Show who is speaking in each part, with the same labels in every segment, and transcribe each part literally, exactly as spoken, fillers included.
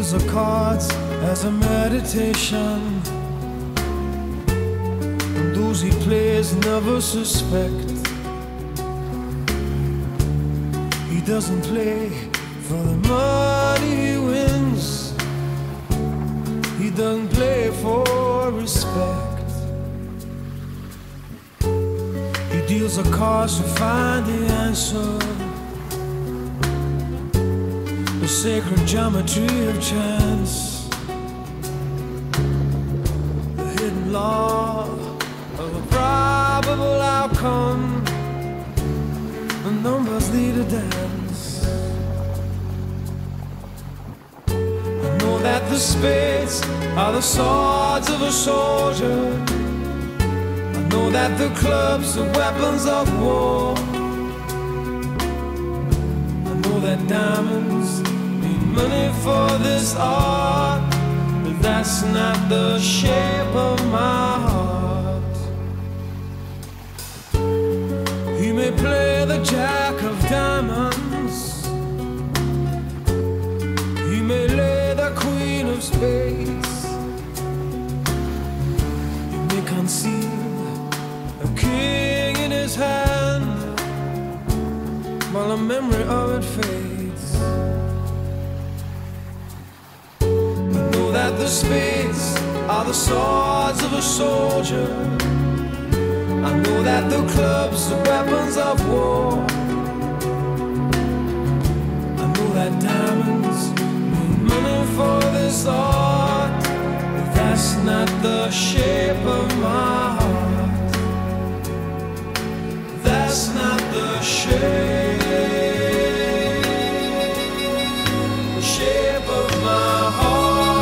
Speaker 1: deals the cards as a meditation, and those he plays never suspect. He doesn't play for the money he wins, he doesn't play for respect. He deals the cards to find the answer, the sacred geometry of chance, the hidden law of a probable outcome. The numbers lead a dance. I know that the spades are the swords of a soldier. I know that the clubs are weapons of war. I know that diamonds need money for this art, but that's not the shape of my heart. He may play the jack of diamonds, he may lay the queen of spades, he may conceal a king in his hand while the memory of it fades. I know that the spades are the swords of a soldier. I know that the clubs are weapons of war. I know that diamonds need money for this art, but that's not the shape of my heart. That's not the shape, the shape of my heart.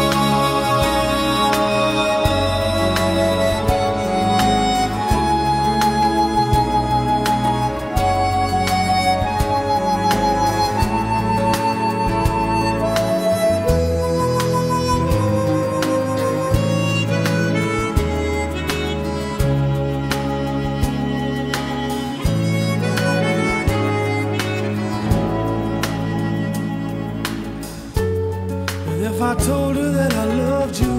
Speaker 1: If I told her that I loved you,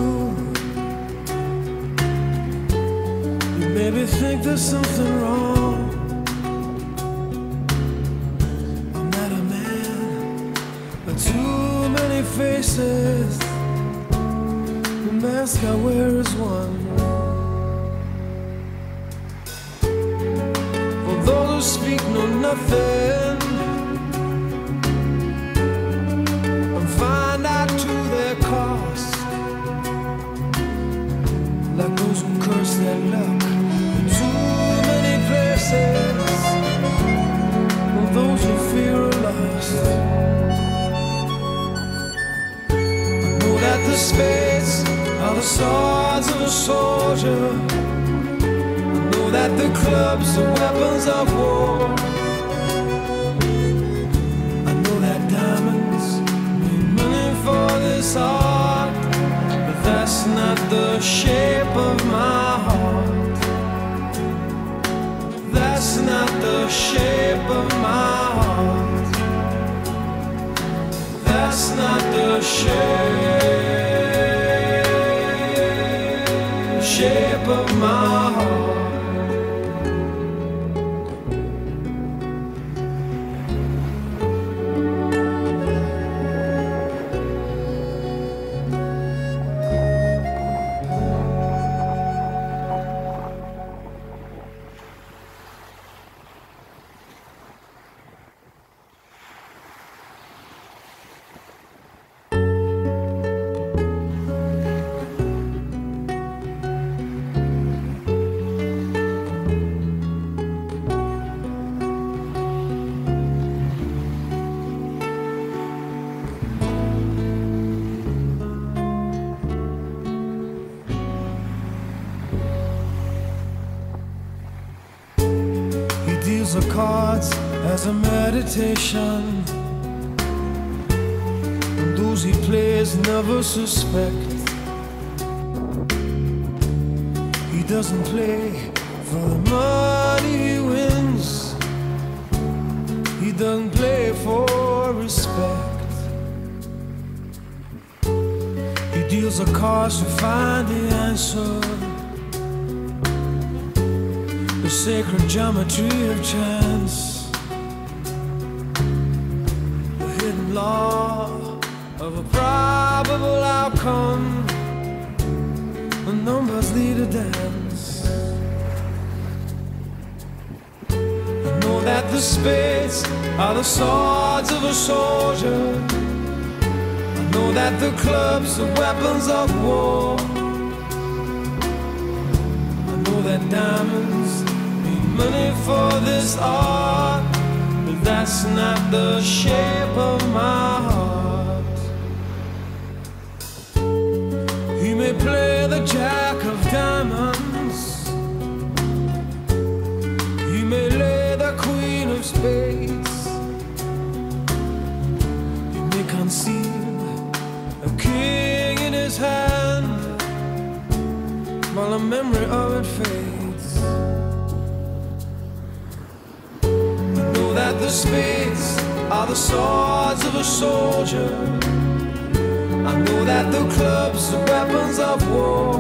Speaker 1: you maybe think there's something wrong. I'm not a man with too many faces, the mask I wear is one. For those who speak know nothing and find out to their cost, like those who curse their luck in too many places, and those who fear are lost. I know that the spades are the swords of a soldier. I know that the clubs are weapons of war. I know that diamonds need money for this art, but that's not the shape of my heart. That's not the shape of my heart. That's not the shape, shape of my heart. Deals the cards as a meditation, and those he plays never suspect. He doesn't play for the money he wins, he doesn't play for respect. deals the cards to find the answer. The sacred geometry of chance, the hidden law of a probable outcome. The numbers lead a dance. I know that the spades are the swords of a soldier. I know that the clubs are weapons of war. I know that diamonds need money for this art, but that's not the shape of my heart. He may play the jack of diamonds, he may lay the queen of spades, he may conceal a king in his hand while the memory of it fades. I know that the spades are the swords of a soldier. I know that the clubs are weapons of war.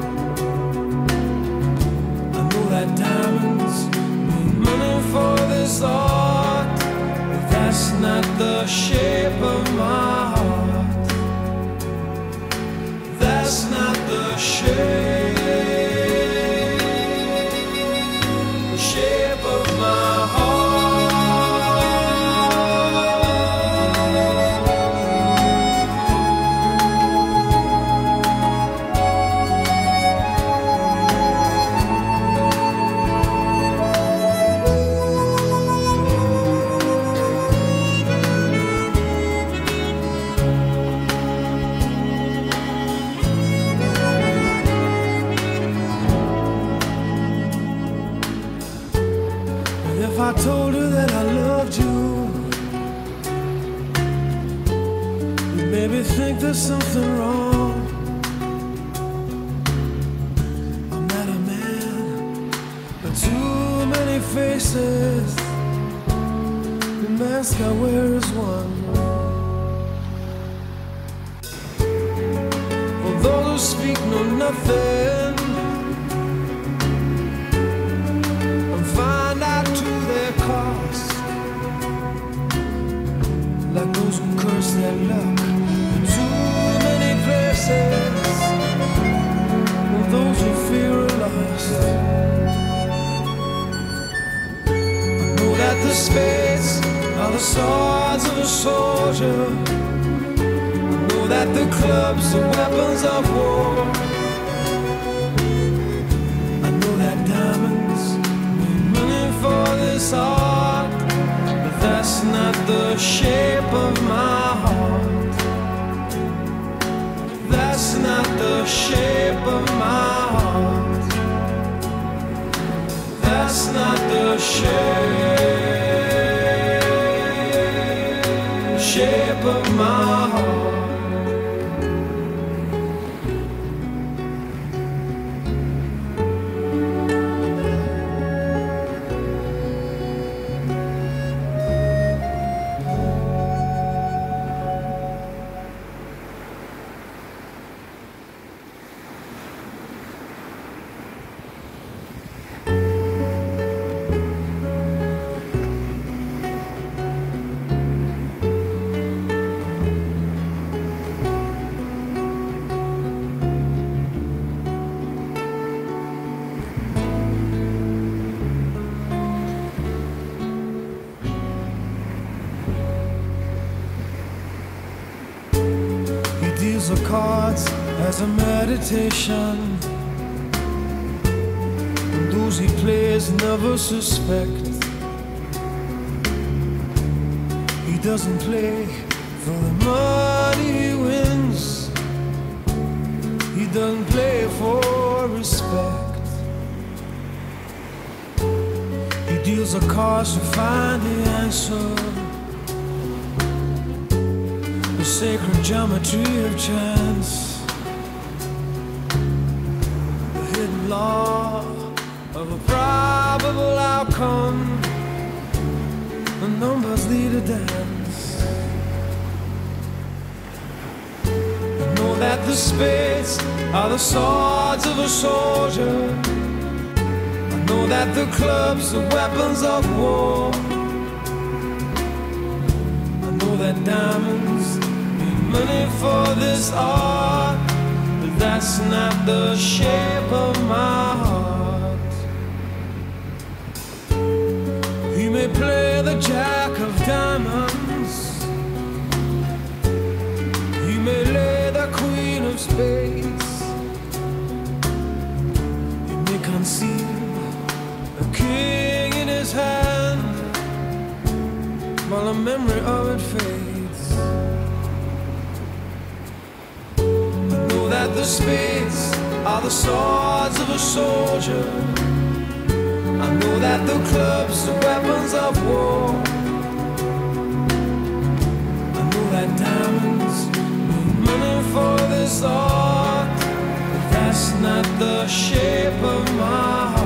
Speaker 1: I know that diamonds need money for this art, but that's not the shape of my heart. That's not the shape, the shape of my heart. I told her that I loved you, you made me think there's something wrong. I'm not a man, but too many faces. The mask I wear is one. For those who speak know nothing and find out to their cost, like those who curse their luck in too many places, or those who fear are lost. I know that the spades are the swords of a soldier. I know that the clubs are weapons of war. I know that diamonds for this art, but that's not the shape of my heart. That's not the shape of my heart. That's not the shape, shape of my heart. Deals the cards as a meditation, and those he plays never suspect. He doesn't play for the money he wins, he doesn't play for respect. He deals the cards to find the answer, the sacred geometry of chance, the hidden law of a probable outcome. The numbers lead a dance. I know that the spades are the swords of a soldier. I know that the clubs are weapons of war. I know that diamonds need money for this art, but that's not the shape of my heart. He may play the jack of diamonds, he may lay the queen of spades, he may conceal a king in his hand while the memory of it fades. I know that the spades are the swords of a soldier. I know that the clubs are weapons of war. I know that diamonds need money for this art, but that's not the shape of my heart.